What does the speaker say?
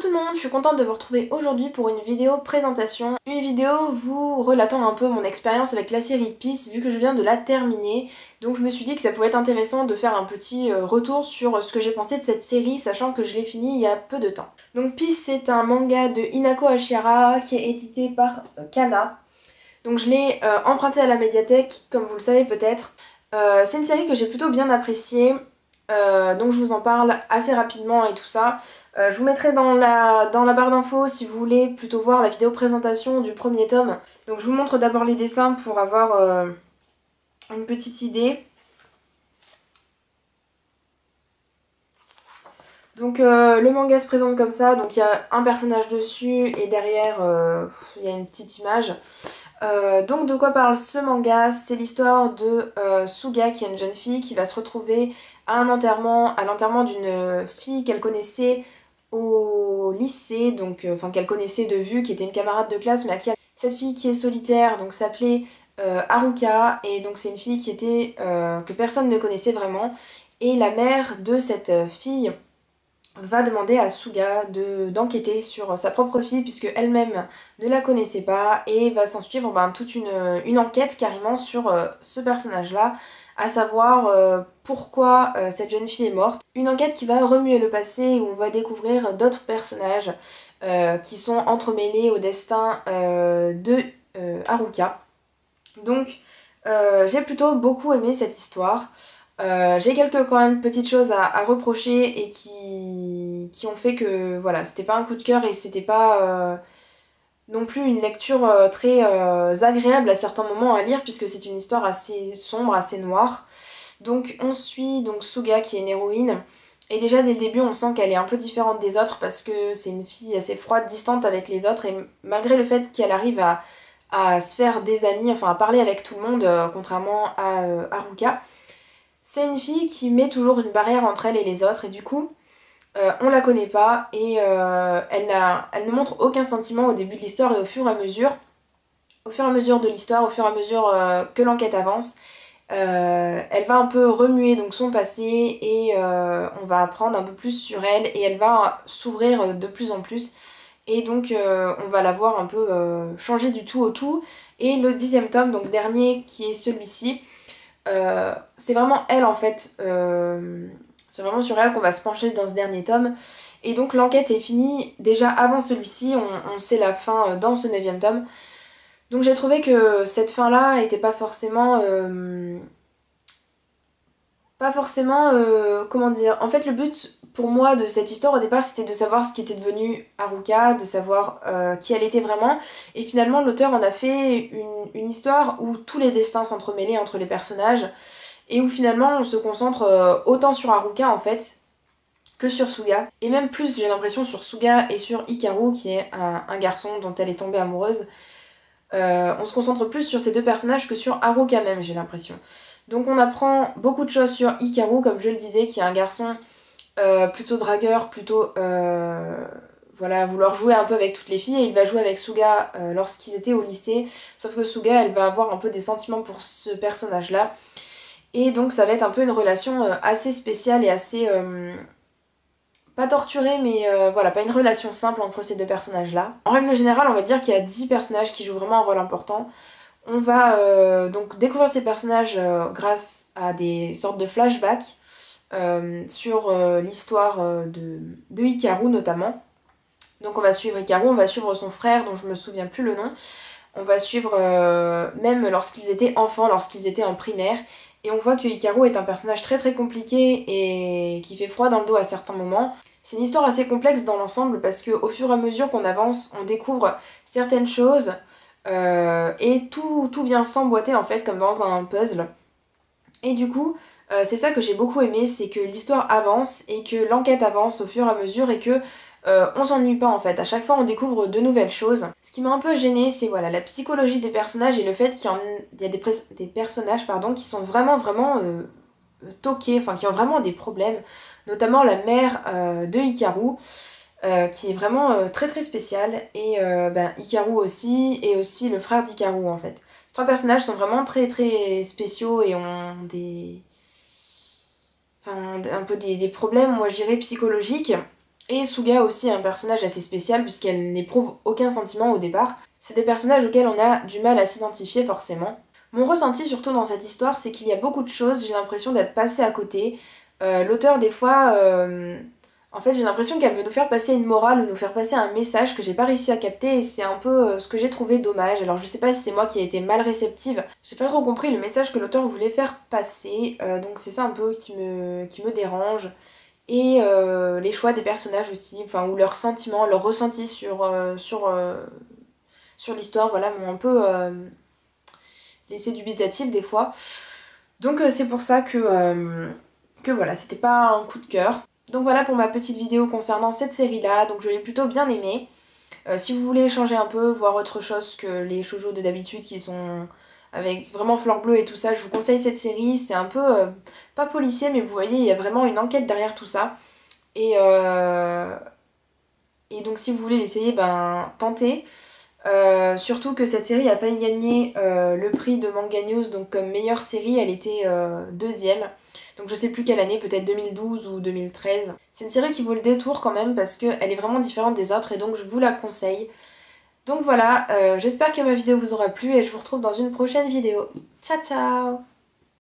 tout le monde, je suis contente de vous retrouver aujourd'hui pour une vidéo présentation. Une vidéo vous relatant un peu mon expérience avec la série Peace vu que je viens de la terminer. Donc je me suis dit que ça pouvait être intéressant de faire un petit retour sur ce que j'ai pensé de cette série, sachant que je l'ai fini il y a peu de temps. Donc Peace, c'est un manga de Hinako Ashihara qui est édité par Kana. Donc je l'ai emprunté à la médiathèque, comme vous le savez peut-être. C'est une série que j'ai plutôt bien appréciée. Donc je vous en parle assez rapidement et tout ça. Je vous mettrai dans la barre d'infos si vous voulez plutôt voir la vidéo présentation du premier tome. Donc je vous montre d'abord les dessins pour avoir une petite idée. Donc le manga se présente comme ça, donc il y a un personnage dessus et derrière il y a une petite image. Donc de quoi parle ce manga? C'est l'histoire de Suga, qui est une jeune fille qui va se retrouver à l'enterrement d'une fille qu'elle connaissait au lycée, donc qu'elle connaissait de vue, qui était une camarade de classe, mais à qui cette fille qui est solitaire, donc s'appelait Haruka, et donc c'est une fille qui était que personne ne connaissait vraiment, et la mère de cette fille va demander à Suga d'enquêter sur sa propre fille puisque elle-même ne la connaissait pas, et va s'en suivre toute une enquête carrément sur ce personnage-là, à savoir pourquoi cette jeune fille est morte. Une enquête qui va remuer le passé où on va découvrir d'autres personnages qui sont entremêlés au destin de Haruka. Donc j'ai plutôt beaucoup aimé cette histoire. J'ai quelques quand même petites choses à reprocher et qui ont fait que voilà, c'était pas un coup de cœur et c'était pas non plus une lecture très agréable à certains moments à lire, puisque c'est une histoire assez sombre, assez noire. Donc on suit donc Suga, qui est une héroïne, et déjà dès le début on sent qu'elle est un peu différente des autres parce que c'est une fille assez froide, distante avec les autres, et malgré le fait qu'elle arrive à se faire des amis, enfin à parler avec tout le monde, contrairement à Haruka, c'est une fille qui met toujours une barrière entre elle et les autres, et du coup on la connaît pas, et elle ne montre aucun sentiment au début de l'histoire, et au fur et à mesure de l'histoire, au fur et à mesure que l'enquête avance, elle va un peu remuer donc son passé, et on va apprendre un peu plus sur elle, et elle va s'ouvrir de plus en plus, et donc on va la voir un peu changer du tout au tout. Et le 10e tome, donc dernier, qui est celui-ci, c'est vraiment elle en fait, c'est vraiment sur elle qu'on va se pencher dans ce dernier tome. Et donc l'enquête est finie déjà avant celui-ci, on sait la fin dans ce 9e tome. Donc j'ai trouvé que cette fin là était pas forcément comment dire, en fait le but pour moi de cette histoire au départ c'était de savoir ce qui était devenu Haruka, de savoir qui elle était vraiment, et finalement l'auteur en a fait une histoire où tous les destins s'entremêlaient entre les personnages, et où finalement on se concentre autant sur Haruka en fait que sur Suga, et même plus j'ai l'impression sur Suga et sur Hikaru, qui est un garçon dont elle est tombée amoureuse. On se concentre plus sur ces deux personnages que sur Haruka même, j'ai l'impression. Donc on apprend beaucoup de choses sur Hikaru, comme je le disais, qui est un garçon plutôt dragueur, plutôt voilà, vouloir jouer un peu avec toutes les filles, et il va jouer avec Suga lorsqu'ils étaient au lycée, sauf que Suga, elle va avoir un peu des sentiments pour ce personnage-là, et donc ça va être un peu une relation assez spéciale et assez pas torturée, mais voilà, pas une relation simple entre ces deux personnages-là. En règle générale, on va dire qu'il y a 10 personnages qui jouent vraiment un rôle important. On va donc découvrir ces personnages grâce à des sortes de flashbacks sur l'histoire de Hikaru notamment. Donc on va suivre Hikaru, on va suivre son frère dont je me souviens plus le nom. On va suivre même lorsqu'ils étaient enfants, lorsqu'ils étaient en primaire. Et on voit que Hikaru est un personnage très très compliqué et qui fait froid dans le dos à certains moments. C'est une histoire assez complexe dans l'ensemble parce qu'au fur et à mesure qu'on avance, on découvre certaines choses et tout vient s'emboîter en fait comme dans un puzzle. Et du coup, c'est ça que j'ai beaucoup aimé, c'est que l'histoire avance et que l'enquête avance au fur et à mesure, et que on s'ennuie pas en fait. À chaque fois on découvre de nouvelles choses. Ce qui m'a un peu gênée, c'est voilà, la psychologie des personnages et le fait qu'il y a des personnages qui sont vraiment toqués, enfin qui ont vraiment des problèmes. Notamment la mère de Hikaru, qui est vraiment très très spéciale, et Hikaru aussi, et aussi le frère d'Hikaru en fait. Ces trois personnages sont vraiment très très spéciaux et ont des... Enfin, un peu des problèmes, moi je dirais, psychologiques. Et Suga aussi est un personnage assez spécial puisqu'elle n'éprouve aucun sentiment au départ. C'est des personnages auxquels on a du mal à s'identifier forcément. Mon ressenti surtout dans cette histoire, c'est qu'il y a beaucoup de choses, j'ai l'impression d'être passée à côté. L'auteur des fois, en fait j'ai l'impression qu'elle veut nous faire passer une morale ou nous faire passer un message que j'ai pas réussi à capter et c'est un peu ce que j'ai trouvé dommage. Alors je sais pas si c'est moi qui ai été mal réceptive, j'ai pas trop compris le message que l'auteur voulait faire passer, donc c'est ça un peu qui me dérange. Et les choix des personnages aussi, enfin, ou leurs sentiments, leurs ressentis sur l'histoire, voilà, m'ont un peu laissé dubitatif des fois. Donc c'est pour ça que voilà, c'était pas un coup de cœur. Donc voilà pour ma petite vidéo concernant cette série-là, donc je l'ai plutôt bien aimée. Si vous voulez changer un peu, voir autre chose que les shoujo de d'habitude qui sont avec vraiment fleur bleue et tout ça, je vous conseille cette série. C'est un peu, pas policier, mais vous voyez, il y a vraiment une enquête derrière tout ça. Et, euh, et donc si vous voulez l'essayer, ben tentez. Surtout que cette série a failli gagner le prix de Manga News, donc comme meilleure série, elle était deuxième. Donc je sais plus quelle année, peut-être 2012 ou 2013. C'est une série qui vaut le détour quand même parce qu'elle est vraiment différente des autres et donc je vous la conseille. Donc voilà, j'espère que ma vidéo vous aura plu et je vous retrouve dans une prochaine vidéo. Ciao ciao!